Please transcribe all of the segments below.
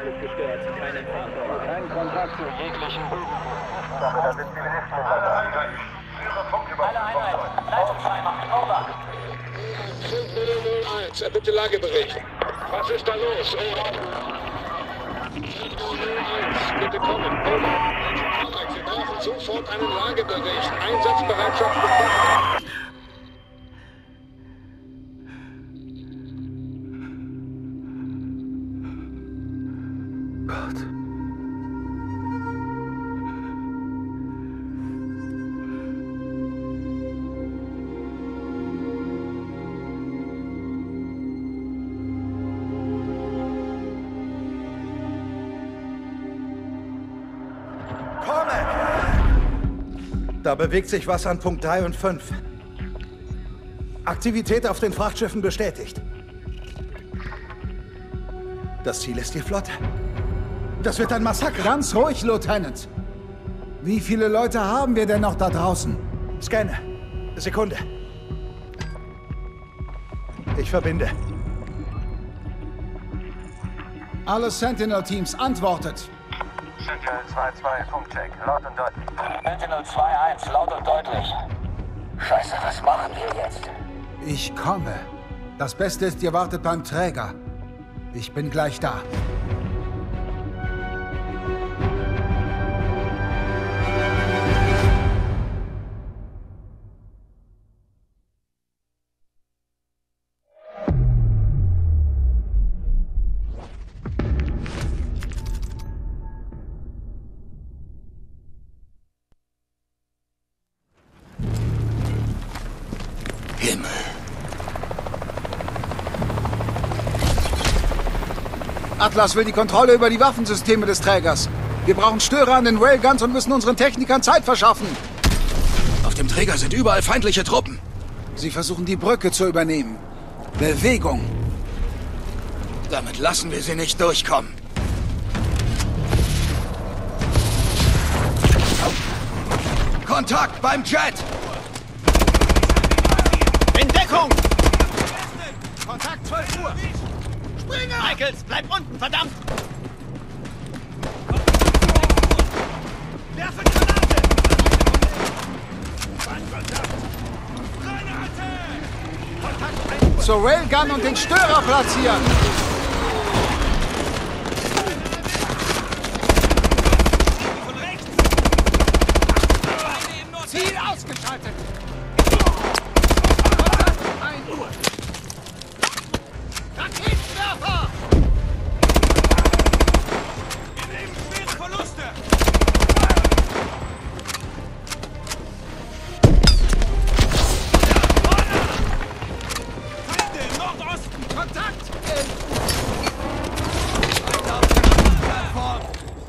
ist gestört. Kein Empfang. Kein Kontakt zu jeglichen Bodenpunkten. Da sind Sie nicht Alle Einheiten, Leitung freimachen, over. 5001, bitte Lagebericht. Was ist da los? Over. 5001, bitte kommen, over. Wir brauchen sofort einen Lagebericht. Einsatzbereitschaft bekommen. Gott. Da bewegt sich was an Punkt 3 und 5. Aktivität auf den Frachtschiffen bestätigt. Das Ziel ist die Flotte. Das wird ein Massaker. Ganz ruhig, Lieutenant. Wie viele Leute haben wir denn noch da draußen? Scanne. Sekunde. Ich verbinde. Alle Sentinel-Teams, antwortet. Sentinel 2-2, Funkcheck, laut und deutlich. Sentinel 2-1, laut und deutlich. Scheiße, was machen wir jetzt? Ich komme. Das Beste ist, ihr wartet beim Träger. Ich bin gleich da. Himmel. Atlas will die Kontrolle über die Waffensysteme des Trägers. Wir brauchen Störer an den Railguns und müssen unseren Technikern Zeit verschaffen. Auf dem Träger sind überall feindliche Truppen. Sie versuchen, die Brücke zu übernehmen. Bewegung. Damit lassen wir sie nicht durchkommen. Kontakt beim Jet! In Deckung! Kontakt 12 Uhr! Springer! Michaels, bleib unten, verdammt! Werfe Granate! Zur Railgun und den Störer platzieren! Ziel ausgeschaltet! Raketenwerfer! Wir nehmen schwere Verluste! Feinde im Nordosten! Kontakt! Weiter auf der Plattform!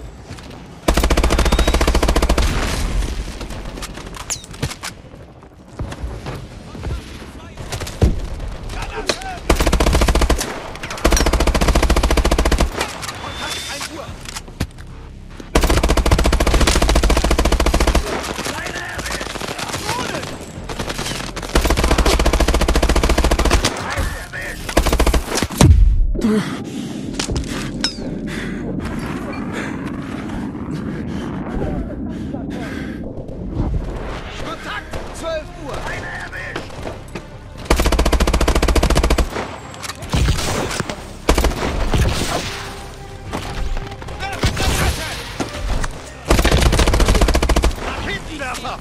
Kontakt! 12 Uhr! Raketenwerfer!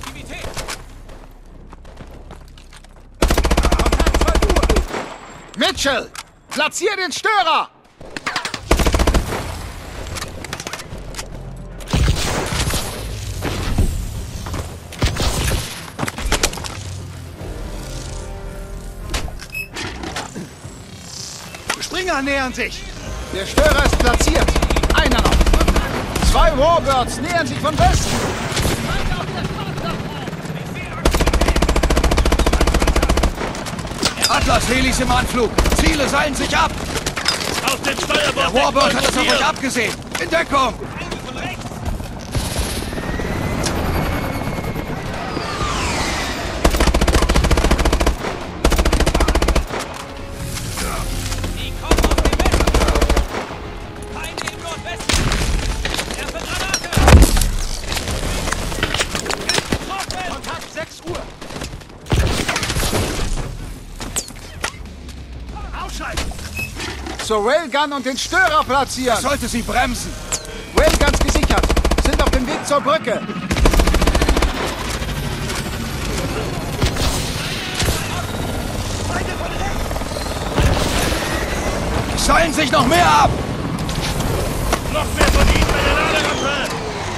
Kontakt 12 Uhr! Mitchell! Platzier den Störer! Springer nähern sich! Der Störer ist platziert. Einer noch. 2 Warbirds nähern sich von Westen. Atlas Helis im Anflug. Ziele seilen sich ab. Auf den Steuerbord! Der Warbird hat es auf euch abgesehen. In Deckung. Von rechts! Die kommen aus dem Westen! Feinde im Nordwesten! zur Railgun und den Störer platzieren. Sollte sie bremsen. Railguns gesichert. Sind auf dem Weg zur Brücke. Die seilen sich noch mehr ab. Noch mehr von ihnen bei der Laderampe!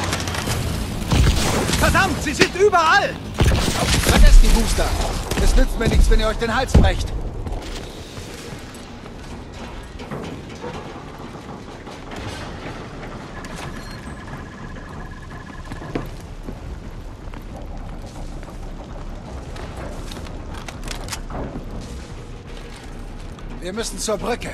Verdammt, sie sind überall! Vergesst die Booster. Es nützt mir nichts, wenn ihr euch den Hals brecht. Wir müssen zur Brücke.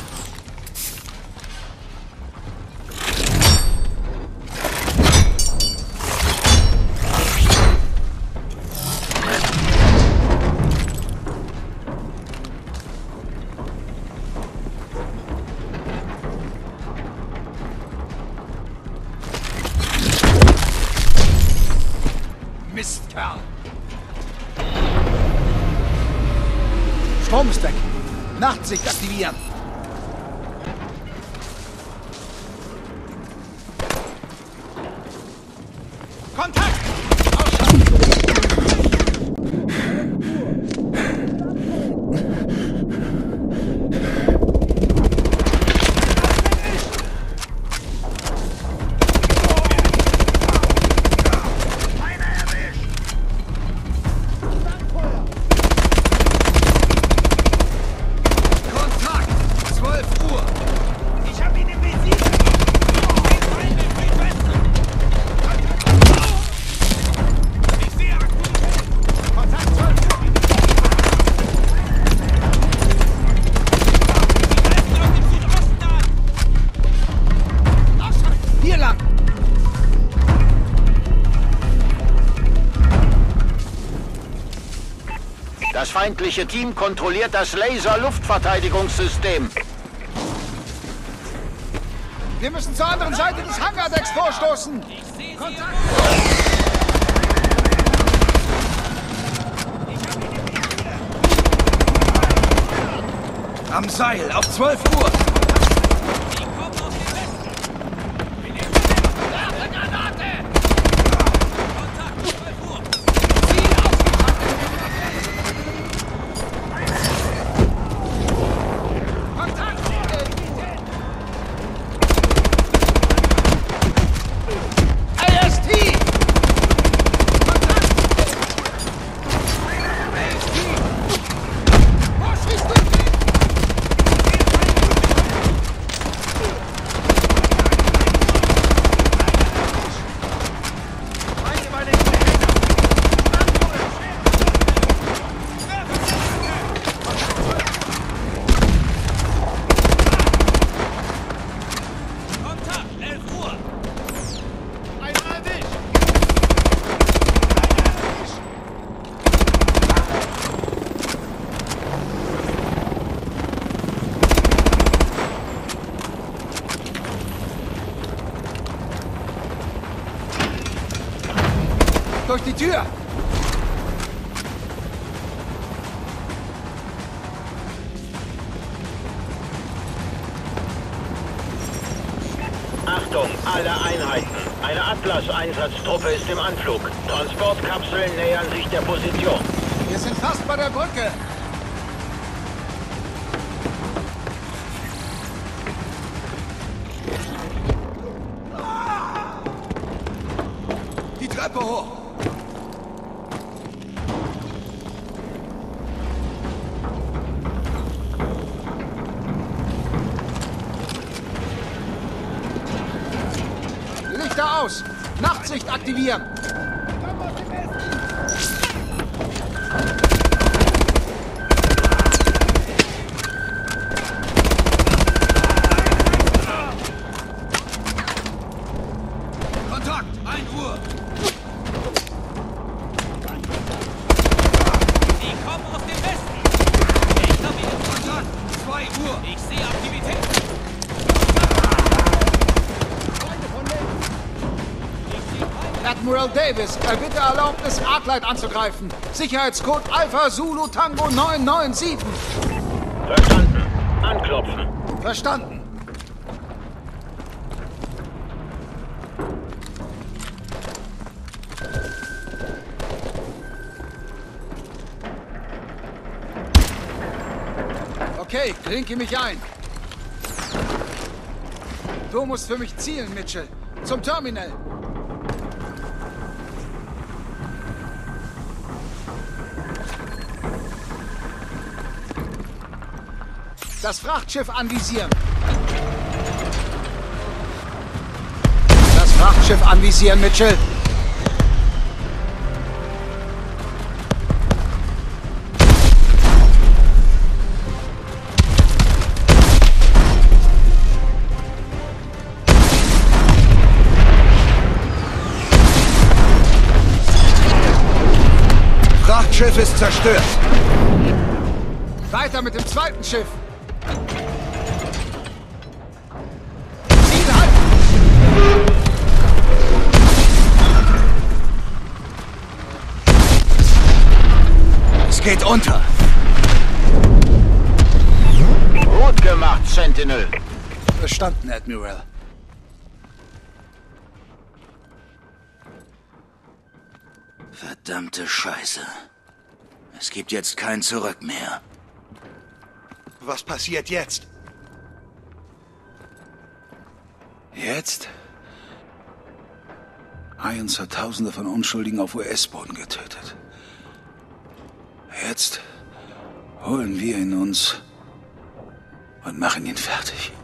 Mistkerl. Strom ist weg. Nachtsicht aktivieren. Kontakt! Das feindliche Team kontrolliert das Laser-Luftverteidigungssystem. Wir müssen zur anderen Seite des Hangardecks vorstoßen. Kontakt! Am Seil, auf 12 Uhr. Durch die Tür! Achtung, alle Einheiten. Eine Atlas-Einsatztruppe ist im Anflug. Transportkapseln nähern sich der Position. Wir sind fast bei der Brücke. Die Treppe hoch. Lichter aus! Nachtsicht aktivieren! Kontakt, 1 Uhr. Die kommen aus dem Westen! Ich habe ihnen Kontakt! 2 Uhr. Ich sehe Aktivität! Admiral Davis, erbitte Erlaubnis, Arclight anzugreifen. Sicherheitscode Alpha Zulu Tango 997. Verstanden. Anklopfen. Verstanden. Okay, klinke mich ein. Du musst für mich zielen, Mitchell. Zum Terminal. Das Frachtschiff anvisieren. Das Frachtschiff anvisieren, Mitchell. Frachtschiff ist zerstört. Weiter mit dem zweiten Schiff. Ziel halten. Es geht unter. Gut gemacht, Sentinel. Verstanden, Admiral. Verdammte Scheiße. Es gibt jetzt kein Zurück mehr. Was passiert jetzt? Jetzt? Irons hat Tausende von Unschuldigen auf US-Boden getötet. Jetzt holen wir ihn uns und machen ihn fertig.